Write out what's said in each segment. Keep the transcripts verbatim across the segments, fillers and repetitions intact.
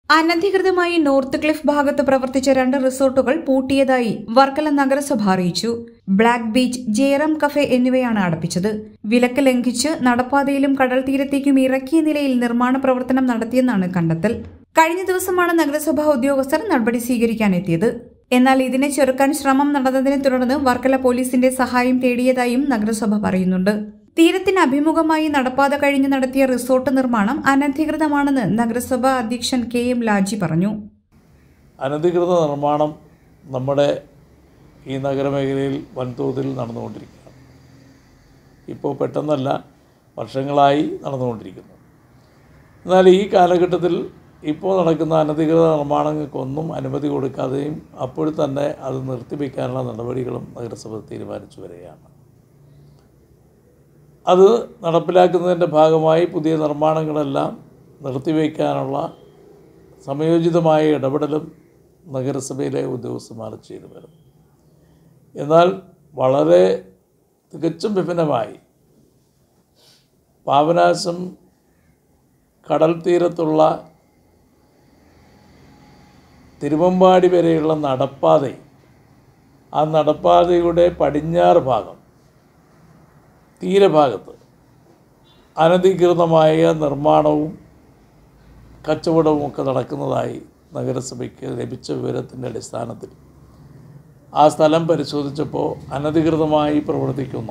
അനധികൃതമായി north cliff ഭാഗത്ത് പ്രവർത്തിച്ച രണ്ട് റിസോർട്ടുകൾ പൂട്ടിയതായി വർക്കല നഗരസഭ അറിയിച്ചു. ബ്ലാക്ക് ബീച്ച്, ജയറാം കഫേ എന്നിവയാണ് അടപ്പിച്ചത്. വിലക്ക് ലംഘിച്ച് നടപ്പാതയിലും കടൽ തീരത്തേക്കും ഇറക്കിയ നിലയിൽ നിർമ്മാണ പ്രവർത്തനം നടത്തിയെന്നാണ് കണ്ടെത്തൽ. കഴിഞ്ഞ ദിവസമാണ് നഗരസഭാ ഉദ്യോഗസ്ഥർ നടപടി സ്വീകരിക്കാനെത്തിയത്. എന്നാൽ ഇതിനെ ചെറുക്കാൻ ശ്രമം നടന്നതിനെ തുടർന്ന് വർക്കല പോലീസിന്റെ സഹായം തേടിയതായും നഗരസഭ പറയുന്നുണ്ട്. തീരത്തിന് അഭിമുഖമായി നടപ്പാത കഴിഞ്ഞ് നടത്തിയ റിസോർട്ട് നിർമ്മാണം അനധികൃതമാണെന്ന് നഗരസഭാ അധ്യക്ഷൻ കെ എം ലാജി പറഞ്ഞു. അനധികൃത നിർമ്മാണം നമ്മുടെ ഈ നഗരമേഖലയിൽ വൻതോതിൽ നടന്നുകൊണ്ടിരിക്കുകയാണ്. ഇപ്പോൾ പെട്ടെന്നല്ല, വർഷങ്ങളായി നടന്നുകൊണ്ടിരിക്കുന്നു. എന്നാൽ ഈ കാലഘട്ടത്തിൽ ഇപ്പോൾ നടക്കുന്ന അനധികൃത നിർമ്മാണങ്ങൾക്കൊന്നും അനുമതി കൊടുക്കാതെയും അപ്പോൾ തന്നെ അത് നിർത്തിവെക്കാനുള്ള നടപടികളും നഗരസഭ തീരുമാനിച്ചു വരികയാണ്. അത് നടപ്പിലാക്കുന്നതിൻ്റെ ഭാഗമായി പുതിയ നിർമ്മാണങ്ങളെല്ലാം നിർത്തിവെക്കാനുള്ള സമയോചിതമായ ഇടപെടലും നഗരസഭയിലെ ഉദ്യോഗസ്ഥന്മാർ ചെയ്തു വരും. എന്നാൽ വളരെ തികച്ചും വിഭിന്നമായി പാപനാശം കടൽ തീരത്തുള്ള തിരുവമ്പാടി വരെയുള്ള നടപ്പാത, ആ നടപ്പാതയുടെ പടിഞ്ഞാറ് ഭാഗം തീരഭാഗത്ത് അനധികൃതമായ നിർമ്മാണവും കച്ചവടവും ഒക്കെ നടക്കുന്നതായി നഗരസഭയ്ക്ക് ലഭിച്ച വിവരത്തിൻ്റെ അടിസ്ഥാനത്തിൽ ആ സ്ഥലം പരിശോധിച്ചപ്പോൾ അനധികൃതമായി പ്രവർത്തിക്കുന്ന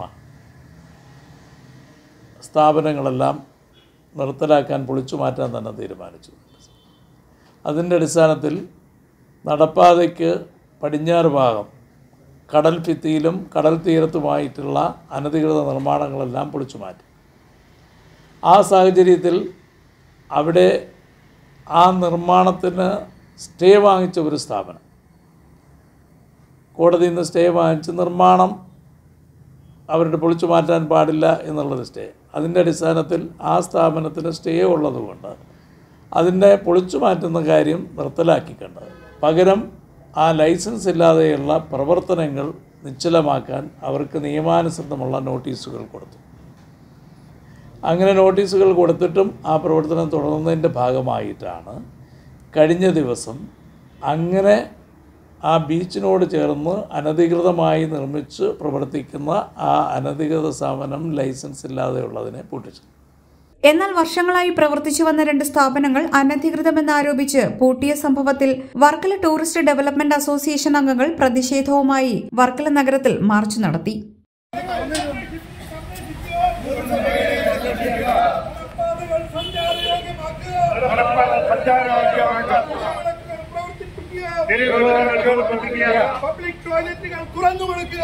സ്ഥാപനങ്ങളെല്ലാം നിർത്തലാക്കാൻ, പൊളിച്ചു മാറ്റാൻ തന്നെ തീരുമാനിച്ചു. അതിൻ്റെ അടിസ്ഥാനത്തിൽ നടപ്പാതയ്ക്ക് പടിഞ്ഞാറ് ഭാഗം കടൽ ഭിത്തിയിലും കടൽ തീരത്തുമായിട്ടുള്ള അനധികൃത നിർമ്മാണങ്ങളെല്ലാം പൊളിച്ചു മാറ്റി. ആ സാഹചര്യത്തിൽ അവിടെ ആ നിർമ്മാണത്തിന് സ്റ്റേ വാങ്ങിച്ച ഒരു സ്ഥാപനം കോടതിയിൽ നിന്ന് സ്റ്റേ വാങ്ങിച്ച് നിർമ്മാണം അവരുടെ പൊളിച്ചു മാറ്റാൻ പാടില്ല എന്നുള്ളത് സ്റ്റേ. അതിൻ്റെ അടിസ്ഥാനത്തിൽ ആ സ്ഥാപനത്തിന് സ്റ്റേ ഉള്ളതുകൊണ്ട് അതിൻ്റെ പൊളിച്ചു മാറ്റുന്ന കാര്യം നിർത്തലാക്കിക്കൊണ്ട് പകരം ആ ലൈസൻസ് ഇല്ലാതെയുള്ള പ്രവർത്തനങ്ങൾ നിശ്ചലമാക്കാൻ അവർക്ക് നിയമാനുസൃതമുള്ള നോട്ടീസുകൾ കൊടുത്തു. അങ്ങനെ നോട്ടീസുകൾ കൊടുത്തിട്ടും ആ പ്രവർത്തനം തുടർന്നതിൻ്റെ ഭാഗമായിട്ടാണ് കഴിഞ്ഞ ദിവസം അങ്ങനെ ആ ബീച്ചിനോട് ചേർന്ന് അനധികൃതമായി നിർമ്മിച്ച് പ്രവർത്തിക്കുന്ന ആ അനധികൃത സ്ഥാപനം ലൈസൻസ് ഇല്ലാതെയുള്ളതിനെ പൂട്ടിച്ചത്. എന്നാൽ വർഷങ്ങളായി പ്രവർത്തിച്ചു വന്ന രണ്ട് സ്ഥാപനങ്ങൾ അനധികൃതമെന്നാരോപിച്ച് പൂട്ടിയ സംഭവത്തിൽ വർക്കല ടൂറിസ്റ്റ് ഡെവലപ്മെന്റ് അസോസിയേഷൻ അംഗങ്ങൾ പ്രതിഷേധവുമായി വർക്കല നഗരത്തിൽ മാർച്ച് നടത്തി. പബ്ലിക് ടോയ്ലറ്റുകൾ തുറന്നു കൊടുക്കുക,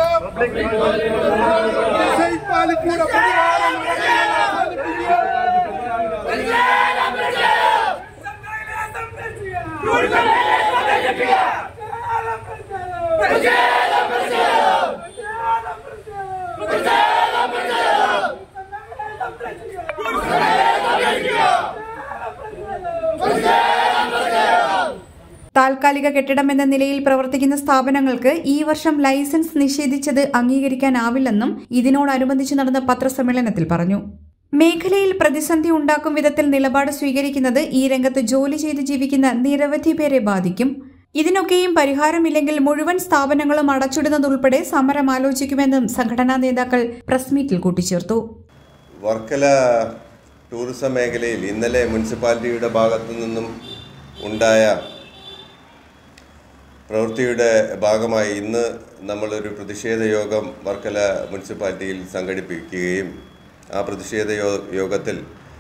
താൽക്കാലിക കെട്ടിടം എന്ന നിലയിൽ പ്രവർത്തിക്കുന്ന സ്ഥാപനങ്ങൾക്ക് ഈ വർഷം ലൈസൻസ് നിഷേധിച്ചത് അംഗീകരിക്കാനാവില്ലെന്നും ഇതിനോടനുബന്ധിച്ച് നടന്ന പത്രസമ്മേളനത്തിൽ പറഞ്ഞു. മേഖലയിൽ പ്രതിസന്ധി ഉണ്ടാക്കും വിധത്തിൽ നിലപാട് സ്വീകരിക്കുന്നത് ഈ രംഗത്ത് ജോലി ചെയ്ത് ജീവിക്കുന്ന നിരവധി പേരെ ബാധിക്കും. ഇതിനൊക്കെയും പരിഹാരമില്ലെങ്കിൽ മുഴുവൻ സ്ഥാപനങ്ങളും അടച്ചിടുന്നതുൾപ്പെടെ സമരം ആലോചിക്കുമെന്നും സംഘടനാ നേതാക്കൾ പ്രസ് മീറ്റിൽ കൂട്ടിച്ചേർത്തു. വർക്കല ടൂറിസം മേഖലയിൽ ഇന്നലെ മുനിസിപ്പാലിറ്റിയുടെ ഭാഗത്തു നിന്നും ഉണ്ടായ പ്രവൃത്തിയുടെ ഭാഗമായി ഇന്ന് നമ്മളൊരു പ്രതിഷേധ യോഗം വർക്കല മുനിസിപ്പാലിറ്റിയിൽ സംഘടിപ്പിക്കുകയും ആ പ്രതിഷേധ യോഗത്തിൽ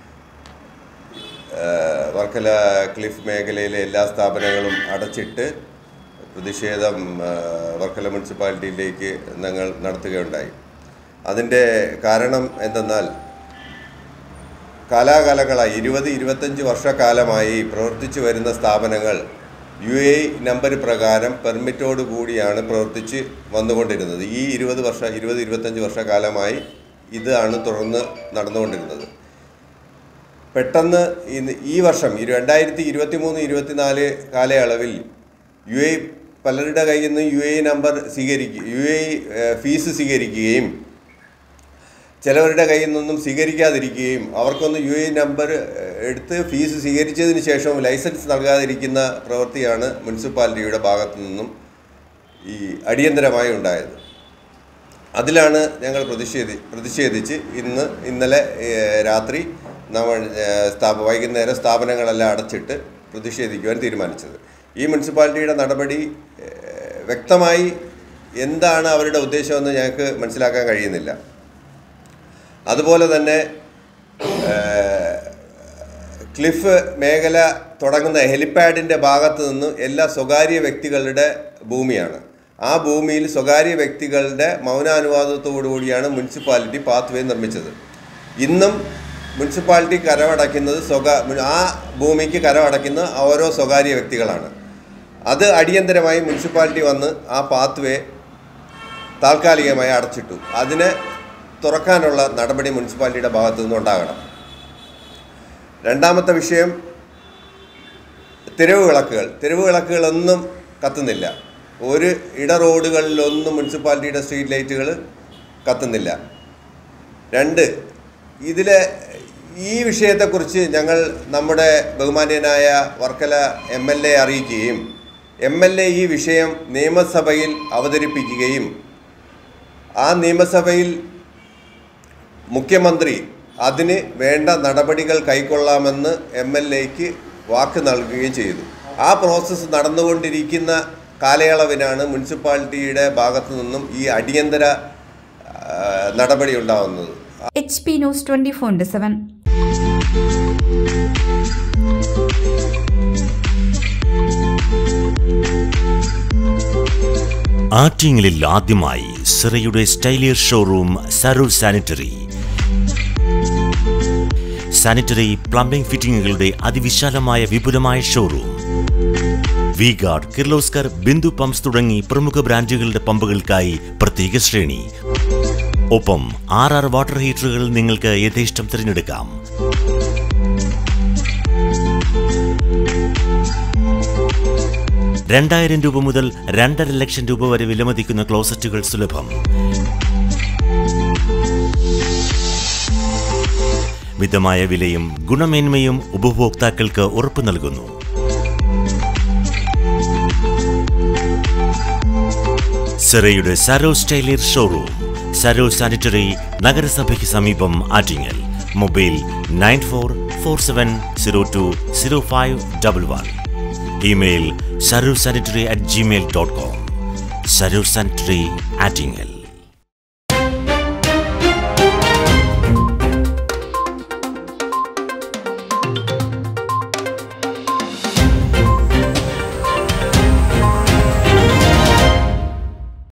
വർക്കല ക്ലിഫ് മേഖലയിലെ എല്ലാ സ്ഥാപനങ്ങളും അടച്ചിട്ട് പ്രതിഷേധം വർക്കല മുനിസിപ്പാലിറ്റിയിലേക്ക് ഞങ്ങൾ നടത്തുകയുണ്ടായി. അതിൻ്റെ കാരണം എന്തെന്നാൽ കാലാകാലങ്ങളായി ഇരുപത് ഇരുപത്തഞ്ച് വർഷക്കാലമായി പ്രവർത്തിച്ചു വരുന്ന സ്ഥാപനങ്ങൾ യു എ നമ്പർ പ്രകാരം പെർമിറ്റോട് കൂടിയാണ് പ്രവർത്തിച്ച് വന്നുകൊണ്ടിരുന്നത്. ഈ ഇരുപത് വർഷ ഇരുപത് ഇരുപത്തഞ്ച് വർഷക്കാലമായി ഇതാണ് തുടർന്ന് നടന്നുകൊണ്ടിരുന്നത്. പെട്ടെന്ന് ഈ വർഷം രണ്ടായിരത്തി ഇരുപത്തി മൂന്ന് ഇരുപത്തിനാല് കാലയളവിൽ യു എ പലരുടെ കയ്യിൽ നിന്ന് യു എ നമ്പർ സ്വീകരിക്കുക യു എ ഫീസ് സ്വീകരിക്കുകയും ചിലവരുടെ കയ്യിൽ നിന്നും സ്വീകരിക്കാതിരിക്കുകയും അവർക്കൊന്ന് യു എ നമ്പർ എടുത്ത് ഫീസ് സ്വീകരിച്ചതിന് ശേഷവും ലൈസൻസ് നൽകാതിരിക്കുന്ന പ്രവൃത്തിയാണ് മുനിസിപ്പാലിറ്റിയുടെ ഭാഗത്തു നിന്നും ഈ അടിയന്തരമായി ഉണ്ടായത്. അതിലാണ് ഞങ്ങൾ പ്രതിഷേധി പ്രതിഷേധിച്ച് ഇന്ന് ഇന്നലെ രാത്രി നമ്മൾ സ്ഥാപ വൈകുന്നേരം സ്ഥാപനങ്ങളെല്ലാം അടച്ചിട്ട് പ്രതിഷേധിക്കുവാൻ തീരുമാനിച്ചത്. ഈ മുനിസിപ്പാലിറ്റിയുടെ നടപടി വ്യക്തമായി എന്താണ് അവരുടെ ഉദ്ദേശമെന്ന് ഞങ്ങൾക്ക് മനസ്സിലാക്കാൻ കഴിയുന്നില്ല. അതുപോലെ തന്നെ ക്ലിഫ് മേഖല തുടങ്ങുന്ന ഹെലിപ്പാഡിൻ്റെ ഭാഗത്ത് നിന്ന് എല്ലാ സ്വകാര്യ വ്യക്തികളുടെ ഭൂമിയാണ്. ആ ഭൂമിയിൽ സ്വകാര്യ വ്യക്തികളുടെ മൗനാനുവാദത്തോടു കൂടിയാണ് മുനിസിപ്പാലിറ്റി പാത്ത് വേ നിർമ്മിച്ചത്. ഇന്നും മുനിസിപ്പാലിറ്റി കരമടയ്ക്കുന്നത് സ്വകാ ആ ഭൂമിക്ക് കരമടയ്ക്കുന്ന ഓരോ സ്വകാര്യ വ്യക്തികളാണ്. അത് അടിയന്തരമായി മുനിസിപ്പാലിറ്റി വന്ന് ആ പാത്ത് വേ താൽക്കാലികമായി അടച്ചിട്ടു. അതിനെ തുറക്കാനുള്ള നടപടി മുനിസിപ്പാലിറ്റിയുടെ ഭാഗത്തു നിന്നുണ്ടാകണം. രണ്ടാമത്തെ വിഷയം തെരുവ് വിളക്കുകൾ. തെരുവ് വിളക്കുകളൊന്നും കത്തുന്നില്ല. ഒരു ഇട റോഡുകളിലൊന്നും മുനിസിപ്പാലിറ്റിയുടെ സ്ട്രീറ്റ് ലൈറ്റുകൾ കത്തുന്നില്ല. രണ്ട്, ഇതിലെ ഈ വിഷയത്തെക്കുറിച്ച് ഞങ്ങൾ നമ്മുടെ ബഹുമാന്യനായ വർക്കല എം എൽ എ അറിയിക്കുകയും എം എൽ എ ഈ വിഷയം നിയമസഭയിൽ അവതരിപ്പിക്കുകയും ആ നിയമസഭയിൽ മുഖ്യമന്ത്രി അതിന് വേണ്ട നടപടികൾ കൈക്കൊള്ളാമെന്ന് എം എൽ എക്ക് വാക്ക് നൽകുകയും ചെയ്തു. ആ പ്രോസസ്സ് നടന്നുകൊണ്ടിരിക്കുന്ന കാലയളവിനാണ് മുനിസിപ്പാലിറ്റിയുടെ ഭാഗത്തു നിന്നും ഈ അടിയന്തര നടപടി ഉണ്ടാകുന്നത്. H P news twenty four into seven. ആറ്റിങ്ങലിൽ ആദ്യമായി സിറയുടെ സ്റ്റൈലിയർ ഷോറൂം സരൂർ സാനിറ്ററി. സാനിറ്ററി പ്ലംബിംഗ് ഫിറ്റിംഗുകളുടെ അതിവിശാലമായ വിപുലമായ showroom. V guard, Kirloskar, Bindu pumps തുടങ്ങി പ്രമുഖ ബ്രാൻഡുകളുടെ പമ്പുകൾക്കായി പ്രത്യേക ശ്രേണി. ഒപ്പം ആർ ആർ വാട്ടർ ഹീറ്ററുകൾ നിങ്ങൾക്ക് യഥേഷ്ടം തിരഞ്ഞെടുക്കാം. രണ്ടായിരം രൂപ മുതൽ രണ്ടര ലക്ഷം രൂപ വരെ വിലമതിക്കുന്ന ക്ലോസറ്റുകൾ സുലഭം. മിതമായ വിലയും ഗുണമേന്മയും ഉപഭോക്താക്കൾക്ക് ഉറപ്പു നൽകുന്നു. സിറയുടെ സരോ സ്റ്റൈലിയർ ഷോറൂം, സരോ സാനിറ്ററി, നഗരസഭയ്ക്ക് സമീപം, Attingal. Mobile nine four four seven zero two zero five double one. Email Saro sanitary at gmail dot com. Saro sanitary, Attingal.